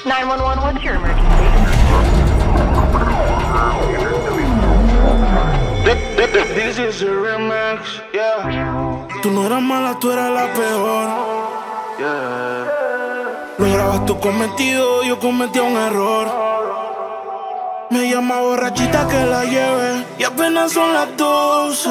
911, what's your emergency? This is a remix, yeah. Tú no eras mala, tú eras la peor, yeah. Lograbas tu cometido, yo cometía un error. Me llama borrachita que la lleve y apenas son las 12.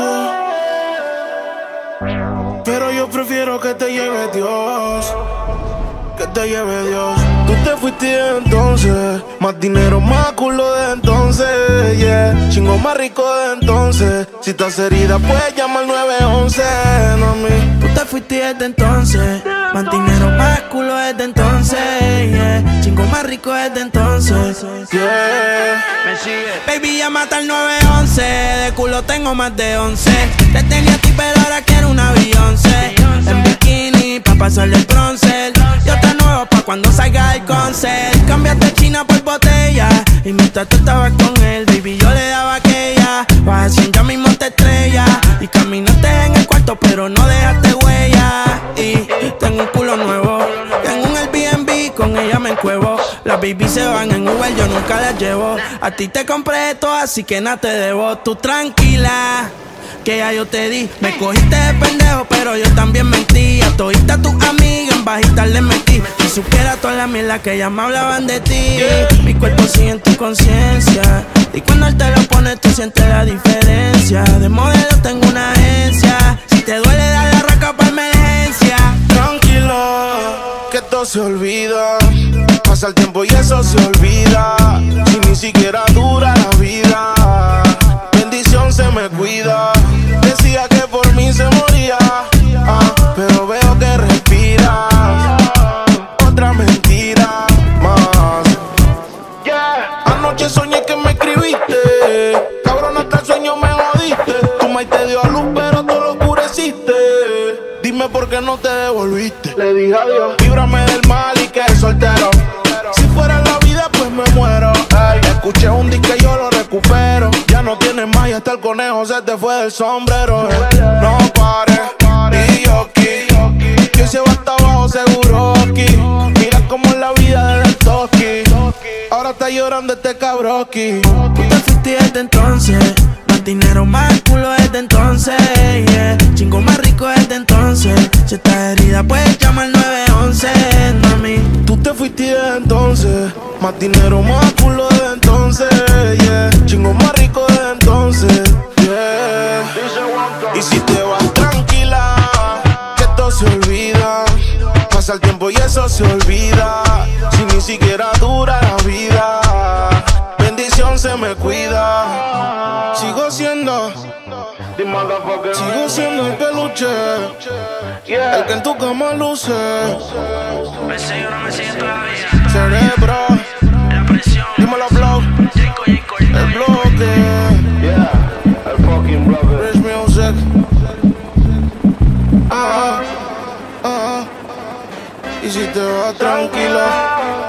Pero yo prefiero que te lleve Dios, que te lleve Dios. Tú te fuiste entonces, más dinero, más culo de entonces, yeah. Chingo más rico de entonces. Si estás herida, puedes llamar al 911, no a mí. Tú te fuiste desde entonces, más dinero, más culo desde entonces, yeah. Chingo más rico desde entonces, yeah. Me sigue. Baby, llámate al 911, de culo tengo más de 11. Te tenía a ti, pero ahora quiero una Beyoncé. En bikini, pa' pasarle el bronce. Yo te nuevo pa' cuando salga el concert. Cambiaste China por botella, y mientras tú estabas con él, baby, yo le daba aquella. Vas a ya mismo te estrella, y caminaste en el cuarto, pero no dejaste huella. Y tengo un culo nuevo, tengo un Airbnb, con ella me encuevo. Las baby se van en Uber, yo nunca las llevo. A ti te compré todo, así que nada te debo. Tú tranquila, que ya yo te di. Me cogiste de pendejo, pero yo también mentí. A todita tus amigas en bajita les metí. Si supiera toda la mierda que ellas me hablaban de ti. Mi cuerpo sigue en tu conciencia, y cuando él te lo pone tú sientes la diferencia. De modelo tengo una agencia, si te duele dar la raca pa' emergencia. Tranquila, que todo se olvida. Pasa el tiempo y eso se olvida. Si ni siquiera dura la vida, bendición se me cuida. Decía que por mí se moría, pero veo que respiras. Otra mentira más, yeah. Anoche soñé que me escribiste, cabrón, hasta el sueño me jodiste. Tu maíz te dio a luz, pero tú lo oscureciste. Dime por qué no te devolviste. Le dije adiós, líbrame del mal y que soltero. Si fuera la vida, pues me muero. Ay, escuché un disco y yo lo recupero. Ya no tienes más y hasta el conejo se te fue del sombrero. No pares, y yo aquí. Que se va hasta abajo seguro aquí. Mira cómo es la vida del toki. Ahora está llorando este cabroki. Tú te fuiste desde entonces, más dinero, más culo desde entonces, yeah. Chingo más rico desde entonces. Si estás herida, puedes llamar al 911, mami. Tú te fuiste desde entonces, más dinero, más culo desde entonces, yeah. Chingo más rico desde entonces, yeah. Y si te vas tranquila, que todo se olvida. Pasa el tiempo y eso se olvida. Si ni siquiera dura la vida, bendición se me cuida. Sigo siendo el peluche, el que en tu cama luce. Me sigue o no me sigue todavía. Cerebro, La presión, dímelo flow, el bloque, Yeah, el fucking brother. Rich Music. Y si te vas tranquilo,